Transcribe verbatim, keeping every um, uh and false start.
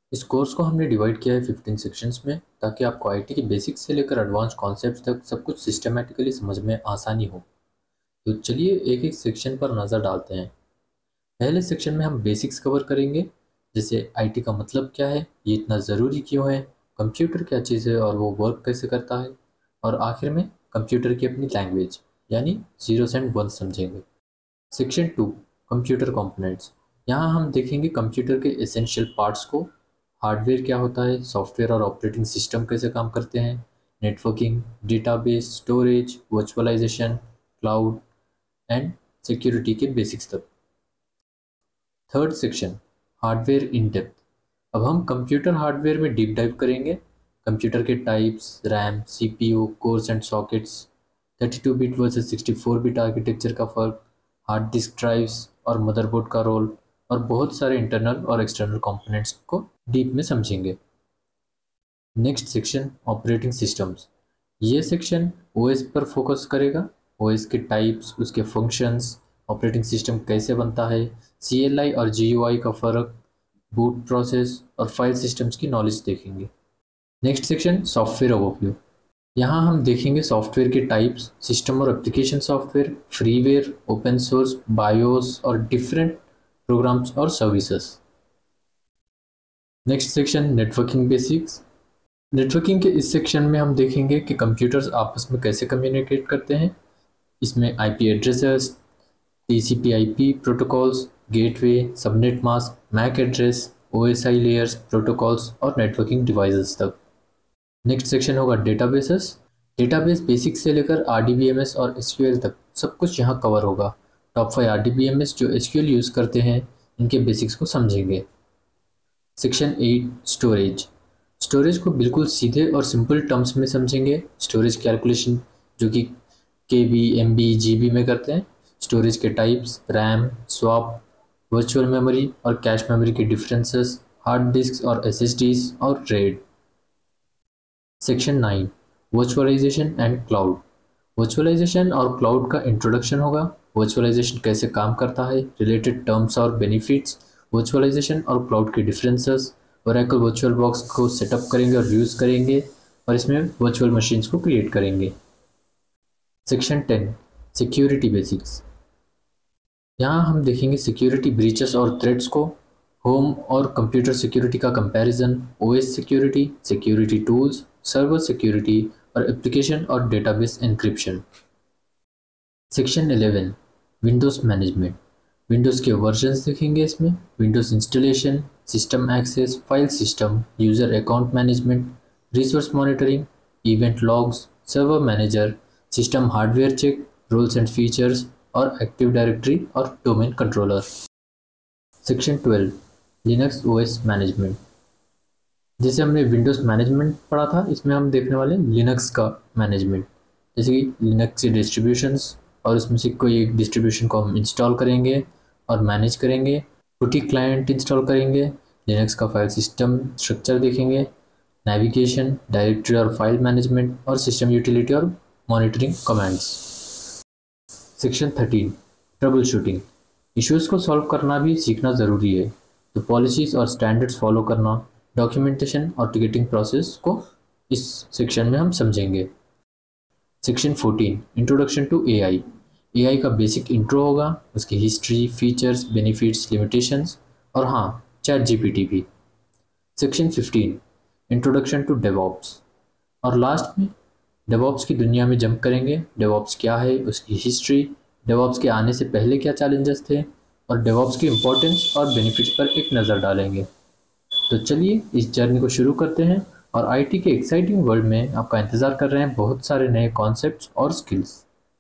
इस कोर्स को हमने डिवाइड किया है फिफ्टीन सेक्शंस में, ताकि आपको आईटी के बेसिक्स से लेकर एडवांस कॉन्सेप्ट्स तक सब कुछ सिस्टमैटिकली समझ में आसानी हो। तो चलिए एक एक सेक्शन पर नज़र डालते हैं। पहले सेक्शन में हम बेसिक्स कवर करेंगे, जैसे आईटी का मतलब क्या है, ये इतना ज़रूरी क्यों है, कंप्यूटर क्या चीज़ है और वो वर्क कैसे करता है, और आखिर में कंप्यूटर की अपनी लैंग्वेज यानी जीरोस एंड वंस समझेंगे। Section two, computer components. यहाँ हम देखेंगे कंप्यूटर के एसेंशियल पार्ट्स को। हार्डवेयर क्या होता है, सॉफ्टवेयर और ऑपरेटिंग सिस्टम कैसे काम करते हैं, networking, database, storage, virtualization, cloud and security के बेसिक्स तक। Third section, hardware in depth. अब हम कंप्यूटर हार्डवेयर में डीप डाइव करेंगे। कंप्यूटर के types, RAM, CPU, cores and sockets, thirty two bit versus sixty four bit architecture का फ़र्क, hard disk drives और मदरबोर्ड का रोल, और बहुत सारे इंटरनल और एक्सटर्नल कंपोनेंट्स को डीप में समझेंगे। Next section, operating systems. ये सेक्शन ओएस पर फोकस करेगा। ओएस के टाइप्स, उसके फंक्शंस, ऑपरेटिंग सिस्टम कैसे बनता है, सीएलआई और जीयूआई का फ़र्क, बूट प्रोसेस और फाइल सिस्टम्स की नॉलेज देखेंगे। Next section, software overview. यहाँ हम देखेंगे सॉफ्टवेयर के टाइप्स, सिस्टम और application software, freeware, open source, BIOS और डिफरेंट प्रोग्राम्स और services. Next section, networking basics. Networking के इस सेक्शन में हम देखेंगे कि कंप्यूटर्स आपस में कैसे कम्युनिकेट करते हैं। इसमें IP addresses, TCP IP protocols, gateway, subnet mask, MAC address, OSI layers, protocols और नेटवर्किंग डिवाइसेस तक। नेक्स्ट सेक्शन होगा डेटाबेसेस। डेटाबेस बेसिक से लेकर आरडीबीएमएस और एसक्यूएल तक सब कुछ यहाँ कवर होगा। टॉप फाइव आरडीबीएमएस जो एसक्यूएल यूज़ करते हैं, इनके बेसिक्स को समझेंगे। Section eight, storage. स्टोरेज को बिल्कुल सीधे और सिंपल टर्म्स में समझेंगे। स्टोरेज कैलकुलेशन जो कि K B, M B, G B में करते हैं। स्टोरेज के types, RAM, swap, virtual memory और कैश मेमोरी के डिफरेंसेस, हार्ड डिस्क और एस एस डीज और RAID. Section nine, virtualization and cloud. Virtualization और क्लाउड का इंट्रोडक्शन होगा। वर्चुअलाइजेशन कैसे काम करता है, रिलेटेड टर्म्स और बेनिफिट्स, वर्चुअलाइजेशन और क्लाउड के डिफरेंसेस, ओरेकल वर्चुअल बॉक्स को सेटअप करेंगे और यूज़ करेंगे और इसमें वर्चुअल मशीन्स को क्रिएट करेंगे। Section ten, security basics. यहाँ हम देखेंगे सिक्योरिटी ब्रीचेस और थ्रेट्स को, होम और कंप्यूटर सिक्योरिटी का comparison, OS security, security tools, server security और एप्लीकेशन और database encryption. Section eleven, Windows management. Windows के वर्जन्स देखेंगे इसमें, Windows installation, system access, file system, user account management, resource monitoring, event logs, server manager, system hardware check, rules and features और active directory और domain controller. Section twelve, Linux OS management. जैसे हमने Windows management पढ़ा था, इसमें हम देखने वाले लिनक्स का मैनेजमेंट, जैसे कि लिनक्स के डिस्ट्रीब्यूशंस, और उसमें से कोई एक डिस्ट्रीब्यूशन को हम इंस्टॉल करेंगे और मैनेज करेंगे, टूटी क्लाइंट इंस्टॉल करेंगे, लिनक्स का फाइल सिस्टम स्ट्रक्चर देखेंगे, नेविगेशन, डायरेक्टरी और फाइल मैनेजमेंट और सिस्टम यूटिलिटी और monitoring commands. Section thirteen, troubleshooting. Issues को सॉल्व करना भी सीखना ज़रूरी है, तो पॉलिसीज़ और स्टैंडर्ड्स फॉलो करना, डॉक्यूमेंटेशन और टिकटिंग प्रोसेस को इस सेक्शन में हम समझेंगे। Section fourteen, introduction to AI. AI का बेसिक इंट्रो होगा, उसकी हिस्ट्री, फीचर्स, बेनिफिट्स, लिमिटेशंस और हाँ, चैट जीपीटी भी। Section fifteen, introduction to DevOps. और लास्ट में डेवऑप्स की दुनिया में जंप करेंगे। डेवऑप्स क्या है, उसकी हिस्ट्री, डेवऑप्स के आने से पहले क्या चैलेंजेस थे और डेवऑप्स की इम्पोर्टेंस और बेनिफिट्स पर एक नज़र डालेंगे। तो चलिए इस जर्नी को शुरू करते हैं और आईटी के एक्साइटिंग वर्ल्ड में आपका इंतज़ार कर रहे हैं बहुत सारे नए कॉन्सेप्ट्स और स्किल्स।